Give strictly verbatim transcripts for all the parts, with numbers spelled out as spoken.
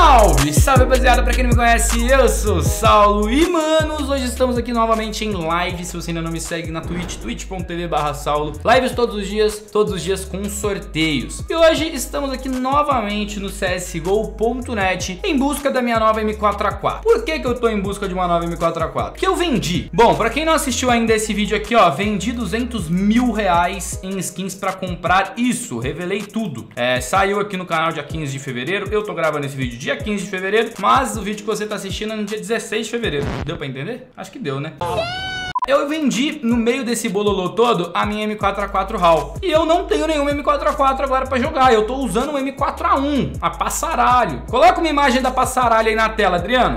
Salve, salve rapaziada, pra quem não me conhece, eu sou o Saulo e manos, hoje estamos aqui novamente em live. Se você ainda não me segue na Twitch, twitch ponto tv barra saulo, lives todos os dias, todos os dias com sorteios. E hoje estamos aqui novamente no C S G O ponto net em busca da minha nova M quatro A quatro. Por que que eu tô em busca de uma nova M quatro A quatro? Porque eu vendi. Bom, pra quem não assistiu ainda esse vídeo aqui, ó, vendi duzentos mil reais em skins pra comprar isso, revelei tudo. É, saiu aqui no canal dia quinze de fevereiro, eu tô gravando esse vídeo dia quinze de fevereiro, mas o vídeo que você tá assistindo é no dia dezesseis de fevereiro. Deu pra entender? Acho que deu, né? Eu vendi no meio desse bololô todo a minha M quatro A quatro HAL. E eu não tenho nenhuma M quatro A quatro agora pra jogar. Eu tô usando uma M quatro A um, a Passaralho. Coloca uma imagem da Passaralho aí na tela, Adriano.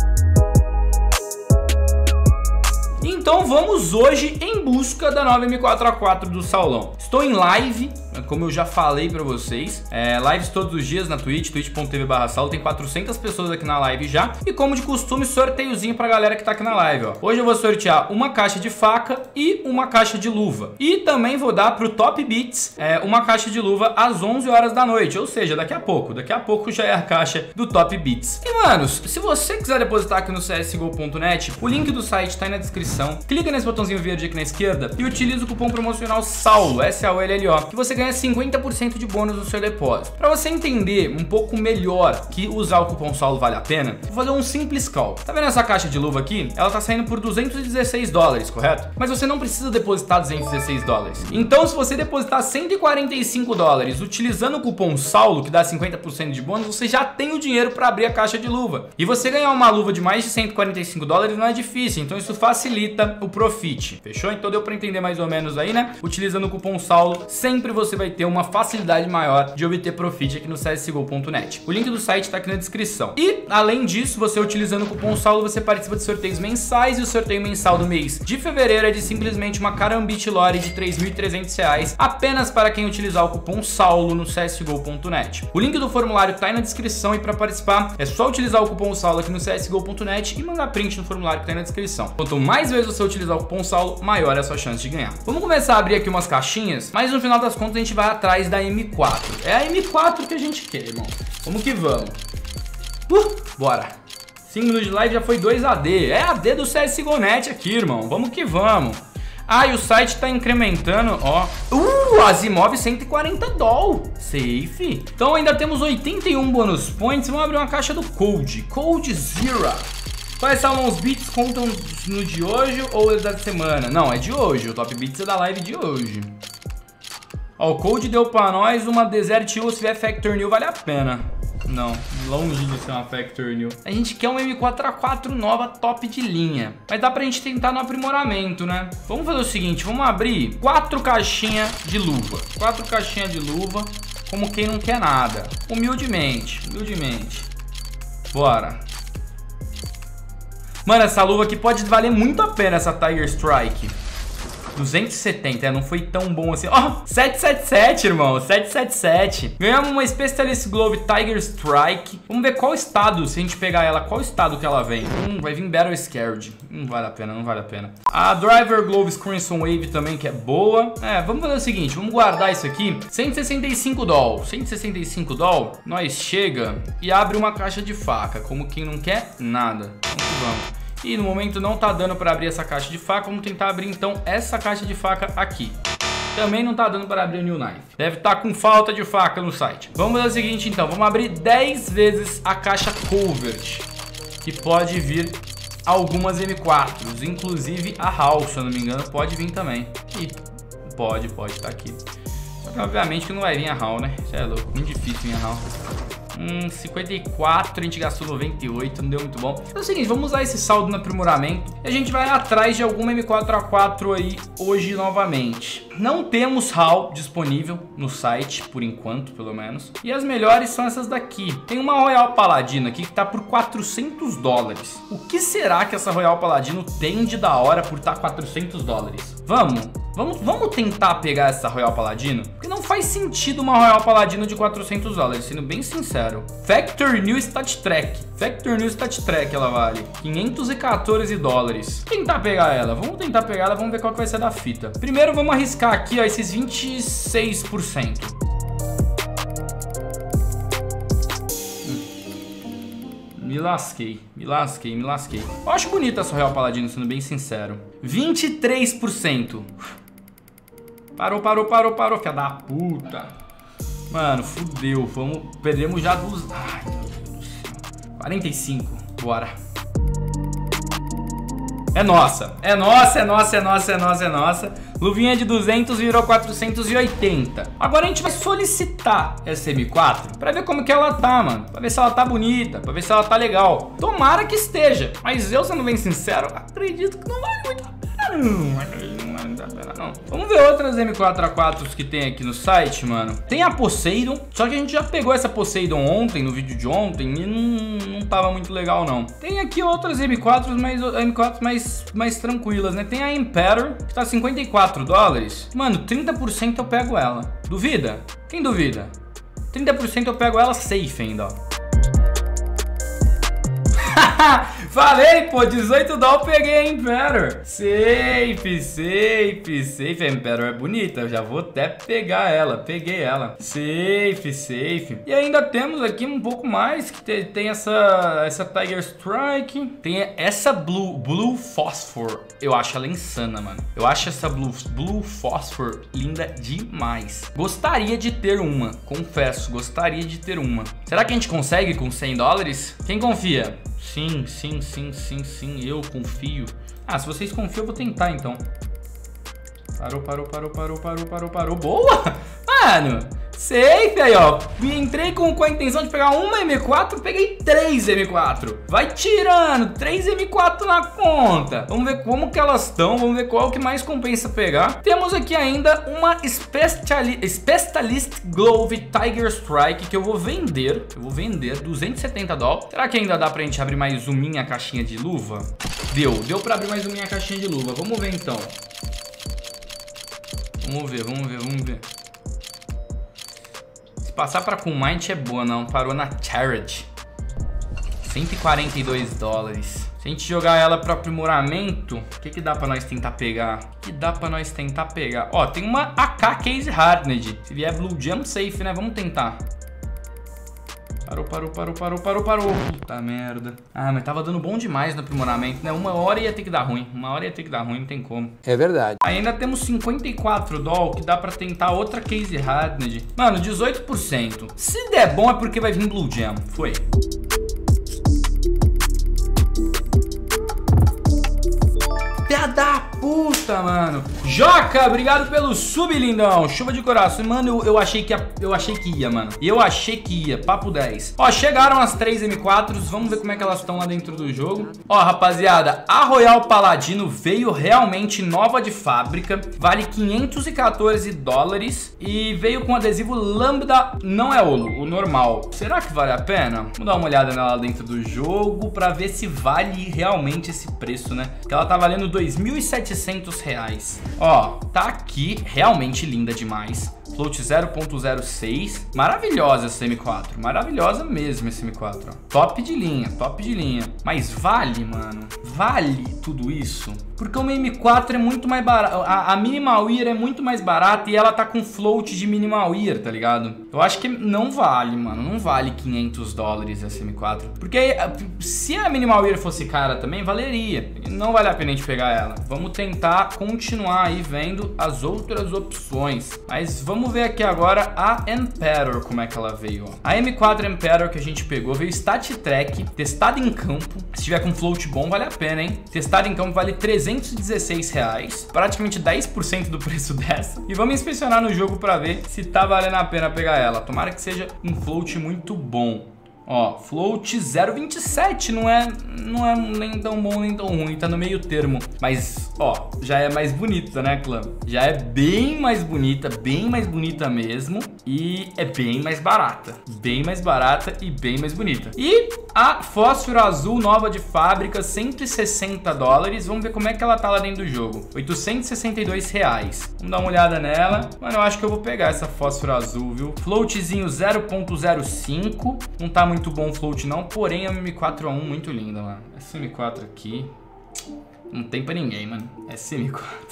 Então vamos hoje em busca da nova M quatro A quatro do Saulão. Estou em live, como eu já falei pra vocês, é, lives todos os dias na Twitch, twitch ponto tv barra saulo, tem quatrocentas pessoas aqui na live já. E como de costume, sorteiozinho pra galera que tá aqui na live, ó. Hoje eu vou sortear uma caixa de faca e uma caixa de luva. E também vou dar pro Top Beats é, uma caixa de luva às onze horas da noite, ou seja, daqui a pouco. Daqui a pouco já é a caixa do Top Beats. E manos, se você quiser depositar aqui no C S G O ponto net, o link do site tá aí na descrição. Clica nesse botãozinho verde aqui na esquerda e utiliza o cupom promocional SAULO, S A U L L O, que você ganha cinquenta por cento de bônus no seu depósito. Para você entender um pouco melhor que usar o cupom SAULO vale a pena, vou fazer um simples cálculo. Tá vendo essa caixa de luva aqui? Ela tá saindo por duzentos e dezesseis dólares, correto? Mas você não precisa depositar duzentos e dezesseis dólares. Então, se você depositar cento e quarenta e cinco dólares utilizando o cupom SAULO, que dá cinquenta por cento de bônus, você já tem o dinheiro para abrir a caixa de luva. E você ganhar uma luva de mais de cento e quarenta e cinco dólares não é difícil, então isso facilita o profit. Fechou? Então deu para entender mais ou menos aí, né? Utilizando o cupom SAULO, sempre você vai ter uma facilidade maior de obter profit aqui no C S G O ponto net. O link do site tá aqui na descrição. E, além disso, você utilizando o cupom SAULO, você participa de sorteios mensais, e o sorteio mensal do mês de fevereiro é de simplesmente uma Karambit Lore de três mil e trezentos reais, apenas para quem utilizar o cupom SAULO no C S G O ponto net. O link do formulário tá aí na descrição, e para participar é só utilizar o cupom SAULO aqui no C S G O ponto net e mandar print no formulário que tá aí na descrição. Quanto mais vezes você utilizar o cupom SAULO, maior é a sua chance de ganhar. Vamos começar a abrir aqui umas caixinhas, mas no final das contas a gente vai atrás da M quatro. É a M quatro que a gente quer, irmão. Vamos que vamos. Uh, bora. cinco minutos de live já foi dois A D. É A D do C S G O ponto net aqui, irmão. Vamos que vamos. Ah, e o site tá incrementando, ó. Uh, Asimov cento e quarenta dólares. Safe. Então ainda temos oitenta e um bônus points. Vamos abrir uma caixa do Code. Code Zero. Quais são os beats? Contam no de hoje ou da semana? Não, é de hoje. O Top Beats é da live de hoje. Ó, o Code deu pra nós uma Desert Eagle. Se vier Factor New, vale a pena. Não, longe de ser uma Factor New. A gente quer uma M quatro A quatro nova, top de linha. Mas dá pra gente tentar no aprimoramento, né? Vamos fazer o seguinte, vamos abrir quatro caixinhas de luva. Quatro caixinhas de luva, como quem não quer nada. Humildemente, humildemente. Bora. Mano, essa luva aqui pode valer muito a pena, essa Tiger Strike. duzentos e setenta, é, não foi tão bom assim. Ó, oh, setecentos e setenta e sete, irmão, setecentos e setenta e sete. Ganhamos uma Specialist Glove Tiger Strike. Vamos ver qual estado, se a gente pegar ela, qual estado que ela vem. Hum, vai vir Battle Scared. Não vale a pena, não vale a pena. A Driver Gloves Crimson Wave também, que é boa. É, vamos fazer o seguinte, vamos guardar isso aqui. cento e sessenta e cinco dólares. cento e sessenta e cinco dólares, nós chega e abre uma caixa de faca, como quem não quer nada. Vamos que vamos. E no momento não tá dando para abrir essa caixa de faca. Vamos tentar abrir então essa caixa de faca aqui. Também não tá dando para abrir o New Knife. Deve estar com falta de faca no site. Vamos fazer o seguinte então, vamos abrir dez vezes a caixa Covert, que pode vir algumas M quatro, inclusive a HAL, se eu não me engano, pode vir também. E pode, pode, tá aqui. Só que obviamente que não vai vir a HAL, né? Isso é louco, muito difícil vir a HAL. Hum, cinquenta e quatro, a gente gastou noventa e oito, não deu muito bom. É o seguinte, vamos usar esse saldo no aprimoramento e a gente vai atrás de alguma M quatro A quatro aí hoje novamente. Não temos HAL disponível no site, por enquanto, pelo menos. E as melhores são essas daqui. Tem uma Royal Paladino aqui que tá por quatrocentos dólares. O que será que essa Royal Paladino tem de da hora por estar quatrocentos dólares? Vamos, vamos, vamos tentar pegar essa Royal Paladino? Porque não faz sentido uma Royal Paladino de quatrocentos dólares, sendo bem sincero. Factor New Stat Track. Factor New Stat Track ela vale quinhentos e quatorze dólares. Vou tentar pegar ela, vamos tentar pegar ela, vamos ver qual que vai ser da fita. Primeiro vamos arriscar aqui, ó, esses vinte e seis por cento. lasquei, me lasquei, me lasquei. Eu acho bonita essa Royal Paladino, sendo bem sincero. vinte e três por cento. Parou, parou, parou, parou, filha da puta. Mano, fudeu. Vamos, perdemos já dos... Ai, meu Deus do céu. quarenta e cinco, bora. É nossa, é nossa, é nossa, é nossa, é nossa, é nossa. Luvinha de duzentos virou quatrocentos e oitenta. Agora a gente vai solicitar essa M quatro pra ver como que ela tá, mano. Pra ver se ela tá bonita, pra ver se ela tá legal. Tomara que esteja. Mas eu, sendo bem sincero, acredito que não vale muito a pena. Não vale muito a pena, não. Vamos ver outras M quatro A quatro que tem aqui no site, mano. Tem a Poseidon, só que a gente já pegou essa Poseidon ontem, no vídeo de ontem, e não, não tava muito legal, não. Tem aqui outras M quatro, mas M quatro mais, mais tranquilas, né? Tem a Emperor, que tá cinquenta e quatro dólares. Mano, trinta por cento eu pego ela. Duvida? Quem duvida? trinta por cento eu pego ela safe ainda, ó. Falei, pô, dezoito dólares peguei a Emperor. Safe, safe, safe. A Emperor é bonita, eu já vou até pegar ela. Peguei ela. Safe, safe. E ainda temos aqui um pouco mais, que tem, tem essa, essa Tiger Strike. Tem essa Blue, Blue Phosphor. Eu acho ela insana, mano. Eu acho essa Blue, Blue Phosphor linda demais. Gostaria de ter uma, confesso, gostaria de ter uma. Será que a gente consegue com cem dólares? Quem confia? Sim, sim, sim, sim, sim, eu confio. Ah, se vocês confiam, eu vou tentar, então. Parou, parou, parou, parou, parou, parou, parou. Boa! Mano, safe aí, ó. Entrei com, com a intenção de pegar uma M quatro, peguei três M quatro. Vai tirando, três M quatro na conta. Vamos ver como que elas estão, vamos ver qual que mais compensa pegar. Temos aqui ainda uma Speciali Specialist Glove Tiger Strike que eu vou vender. Eu vou vender duzentos e setenta dólares. Será que ainda dá pra gente abrir mais uma minha caixinha de luva? Deu, deu pra abrir mais uma minha caixinha de luva. Vamos ver então. Vamos ver, vamos ver, vamos ver. Se passar pra Coolmind é boa, não. Parou na Charity. cento e quarenta e dois dólares. Se a gente jogar ela pro aprimoramento, o que que dá pra nós tentar pegar? O que dá pra nós tentar pegar? Ó, tem uma A K Case Hardened. Se vier Blue Gem, safe, né? Vamos tentar. Parou, parou, parou, parou, parou, parou. Puta merda. Ah, mas tava dando bom demais no aprimoramento, né? Uma hora ia ter que dar ruim. Uma hora ia ter que dar ruim, não tem como. É verdade. Ainda temos cinquenta e quatro dólares que dá pra tentar outra Case Hardened. Mano, dezoito por cento. Se der bom é porque vai vir Blue Gem. Foi. Filha da puta, mano. Joca, obrigado pelo sub, lindão. Chuva de coração. Mano, eu, eu, achei que ia, eu achei que ia, mano. Eu achei que ia. Papo dez. Ó, chegaram as três M quatros. Vamos ver como é que elas estão lá dentro do jogo. Ó, rapaziada, a Royal Paladino veio realmente nova de fábrica. Vale quinhentos e quatorze dólares. E veio com adesivo Lambda. Não é o, o normal. Será que vale a pena? Vamos dar uma olhada nela dentro do jogo pra ver se vale realmente esse preço, né? Porque ela tá valendo dois mil e setecentos reais. Ó, tá aqui, realmente linda demais. Float zero ponto zero seis. Maravilhosa essa M quatro. Maravilhosa mesmo essa M quatro, ó. Top de linha, top de linha. Mas vale, mano? Vale tudo isso? Porque uma M quatro é muito mais barata. A, a Minimal Ear é muito mais barata e ela tá com float de Minimal Ear, tá ligado? Eu acho que não vale, mano. Não vale quinhentos dólares essa M quatro. Porque se a Minimal Ear fosse cara também, valeria. Não vale a pena a gente pegar ela. Vamos tentar continuar aí vendo as outras opções. Mas vamos ver aqui agora a Emperor, como é que ela veio, ó. A M quatro Emperor que a gente pegou veio Stat Track, testada em campo. Se tiver com float bom, vale a pena, hein? Testada em campo vale trezentos e dezesseis reais, praticamente dez por cento do preço dessa. E vamos inspecionar no jogo pra ver se tá valendo a pena pegar ela. Tomara que seja um float muito bom. Ó, float zero vírgula vinte e sete, não é, não é nem tão bom nem tão ruim, tá no meio termo. Mas, ó, já é mais bonita, né, clã? Já é bem mais bonita, bem mais bonita mesmo. E é bem mais barata. Bem mais barata e bem mais bonita. E a Fósforo Azul nova de fábrica, cento e sessenta dólares. Vamos ver como é que ela tá lá dentro do jogo. oitocentos e sessenta e dois reais. Vamos dar uma olhada nela. Mano, eu acho que eu vou pegar essa Fósforo Azul, viu? Floatzinho zero ponto zero cinco. Não tá muito bom o float não, porém a M quatro A um muito linda, mano. Essa M quatro aqui não tem pra ninguém, mano. Essa M quatro.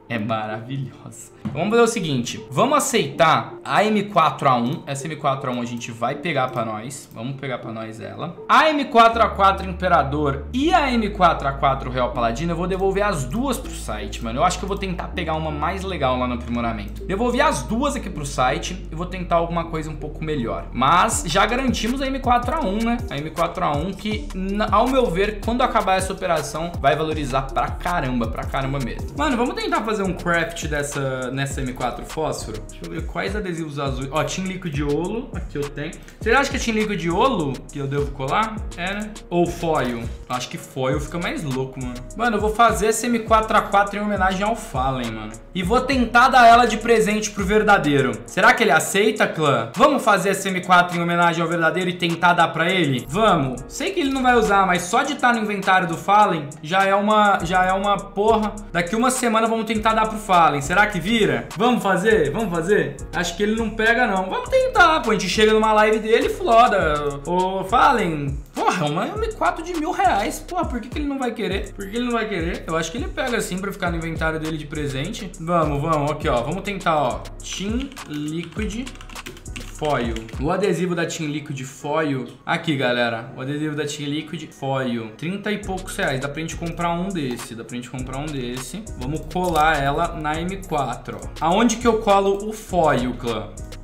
É maravilhosa. Vamos fazer o seguinte, vamos aceitar a M quatro A um. Essa M quatro A um a gente vai pegar pra nós. Vamos pegar pra nós ela. A M quatro A quatro Imperador e a M quatro A quatro Real Paladino eu vou devolver as duas pro site, mano. Eu acho que eu vou tentar pegar uma mais legal lá no aprimoramento. Devolver as duas aqui pro site e vou tentar alguma coisa um pouco melhor. Mas já garantimos a M quatro A um, né? A M quatro A um que, ao meu ver, quando acabar essa operação, vai valorizar pra caramba, pra caramba mesmo. Mano, vamos tentar fazer um craft dessa... nessa M quatro fósforo. Deixa eu ver quais adesivos azuis. Ó, Team Liquid Olo, aqui eu tenho. Você acha que é Team Liquid Olo que eu devo colar? É, né? Ou foil? Acho que foil fica mais louco, mano. Mano, eu vou fazer essa M quatro A quatro em homenagem ao Fallen, mano. E vou tentar dar ela de presente pro verdadeiro. Será que ele aceita, clã? Vamos fazer essa M quatro em homenagem ao verdadeiro e tentar dar pra ele? Vamos. Sei que ele não vai usar, mas só de estar no inventário do Fallen já é uma, já é uma porra. Daqui uma semana vamos tentar dar pro Fallen. Será que vira? Vamos fazer? Vamos fazer? Acho que ele não pega, não. Vamos tentar, pô. A gente chega numa live dele e floda. Ô, Fallen, porra, uma M quatro de mil reais. Porra, por que, que ele não vai querer? Por que ele não vai querer? Eu acho que ele pega assim pra ficar no inventário dele de presente. Vamos, vamos. Aqui, ó. Vamos tentar, ó. Team Liquid Foil. O adesivo da Team Liquid Foil. Aqui, galera. O adesivo da Team Liquid Foil. trinta e poucos reais. Dá pra gente comprar um desse. Dá pra gente comprar um desse. Vamos colar ela na M quatro, ó. Aonde que eu colo o foil, clã?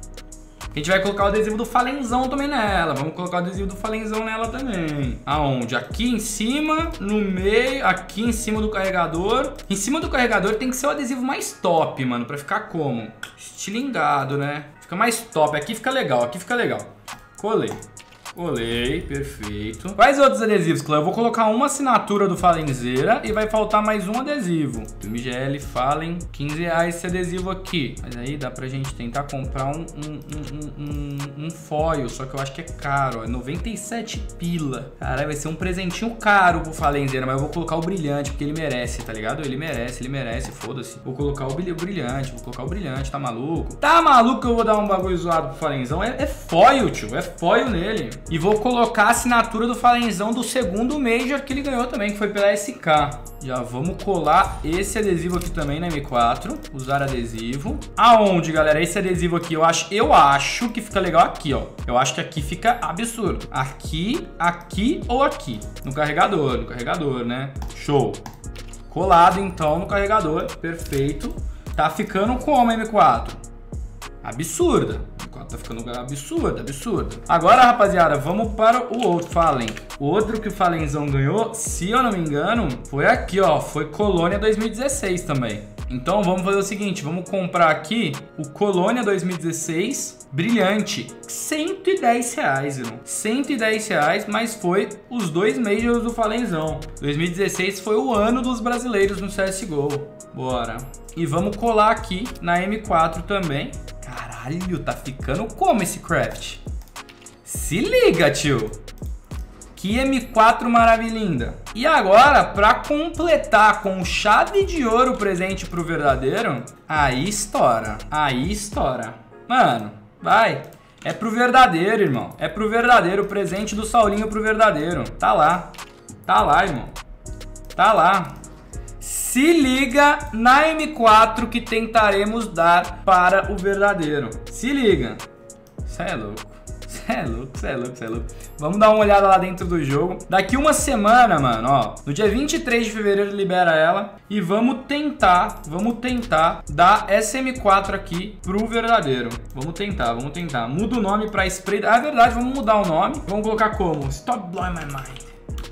A gente vai colocar o adesivo do Falenzão também nela. Vamos colocar o adesivo do Falenzão nela também. Aonde? Aqui em cima, no meio, aqui em cima do carregador. Em cima do carregador tem que ser o adesivo mais top, mano, pra ficar como? Estilingado, né? Fica mais top. Aqui fica legal, aqui fica legal. Colei. Colei, perfeito. Quais outros adesivos, clã? Eu vou colocar uma assinatura do Falenzeira e vai faltar mais um adesivo. M G L Fallen, quinze reais esse adesivo aqui. Mas aí dá pra gente tentar comprar um, um, um, um, um foil, só que eu acho que é caro, ó. É noventa e sete pila. Caralho, vai ser um presentinho caro pro Falenzeira, mas eu vou colocar o brilhante, porque ele merece, tá ligado? Ele merece, ele merece, foda-se. Vou colocar o brilhante, vou colocar o brilhante, tá maluco? Tá maluco que eu vou dar um bagulho zoado pro Falenzão? É, é foil, tio, é foil nele. E vou colocar a assinatura do Falenzão do segundo Major que ele ganhou também, que foi pela S K. Já vamos colar esse adesivo aqui também na M quatro. Usar adesivo. Aonde, galera? Esse adesivo aqui, eu acho, eu acho que fica legal aqui, ó. Eu acho que aqui fica absurdo. Aqui, aqui ou aqui. No carregador, no carregador, né? Show. Colado, então, no carregador. Perfeito. Tá ficando como, M quatro? Absurda. Tá ficando absurdo, absurdo. Agora, rapaziada, vamos para o outro Fallen. O outro que o Falenzão ganhou, se eu não me engano, foi aqui, ó. Foi Colônia dois mil e dezesseis também. Então, vamos fazer o seguinte. Vamos comprar aqui o Colônia dois mil e dezesseis brilhante. cento e dez reais, irmão. cento e dez reais, mas foi os dois Majors do Falenzão. dois mil e dezesseis foi o ano dos brasileiros no C S G O. Bora. E vamos colar aqui na M quatro também. Caralho, tá ficando como esse craft? Se liga, tio. Que M quatro maravilhinda. E agora, pra completar com chave de ouro presente pro verdadeiro, aí estoura. Aí estoura. Mano, vai. É pro verdadeiro, irmão. É pro verdadeiro. O presente do Saulinho pro verdadeiro. Tá lá. Tá lá, irmão. Tá lá. Se liga na M quatro que tentaremos dar para o verdadeiro. Se liga. Cê é louco. Cê é louco, cê é louco, cê é louco. Vamos dar uma olhada lá dentro do jogo. Daqui uma semana, mano, ó. No dia vinte e três de fevereiro libera ela. E vamos tentar, vamos tentar dar essa M quatro aqui pro verdadeiro. Vamos tentar, vamos tentar. Muda o nome pra spray. Ah, é verdade, vamos mudar o nome. Vamos colocar como? Stop Blowing My Mind.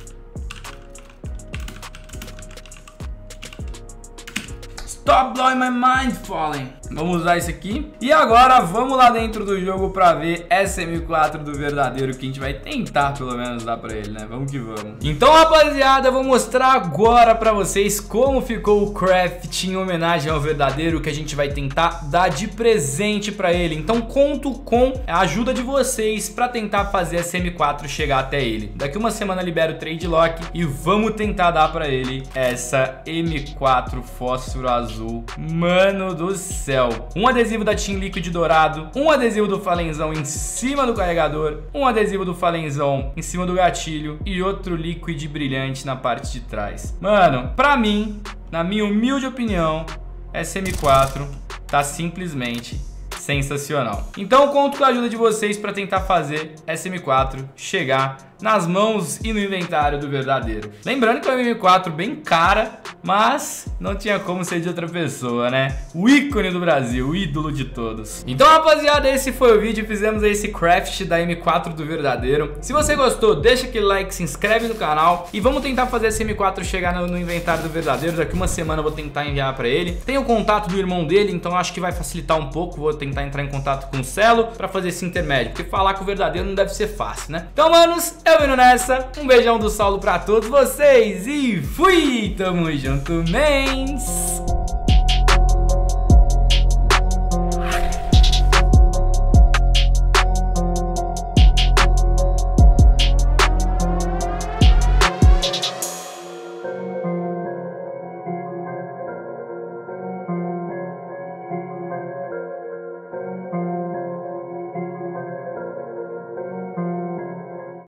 Stop Blowing My Mind, Fallen. Vamos usar isso aqui. E agora vamos lá dentro do jogo pra ver essa M quatro do verdadeiro, que a gente vai tentar pelo menos dar pra ele, né? Vamos que vamos. Então, rapaziada, eu vou mostrar agora pra vocês como ficou o craft em homenagem ao verdadeiro, que a gente vai tentar dar de presente pra ele. Então conto com a ajuda de vocês pra tentar fazer essa M quatro chegar até ele. Daqui uma semana libero o trade lock e vamos tentar dar pra ele essa M quatro fósforo azul. Mano do céu. Um adesivo da Team Liquid dourado, um adesivo do Falenzão em cima do carregador, um adesivo do Falenzão em cima do gatilho e outro Liquid brilhante na parte de trás. Mano, pra mim, na minha humilde opinião, S M quatro tá simplesmente sensacional. Então conto com a ajuda de vocês para tentar fazer S M quatro chegar nas mãos e no inventário do verdadeiro. Lembrando que é uma M M quatro bem cara, mas não tinha como ser de outra pessoa, né? O ícone do Brasil, o ídolo de todos. Então, rapaziada, esse foi o vídeo. Fizemos esse craft da M quatro do verdadeiro. Se você gostou, deixa aquele like, se inscreve no canal e vamos tentar fazer essa M quatro chegar no, no inventário do verdadeiro. Daqui uma semana eu vou tentar enviar pra ele. Tem o contato do irmão dele, então acho que vai facilitar um pouco. Vou tentar entrar em contato com o Celo pra fazer esse intermédio, porque falar com o verdadeiro não deve ser fácil, né? Então, manos, eu indo nessa. Um beijão do Saulo pra todos vocês e fui! Tamo junto, mens!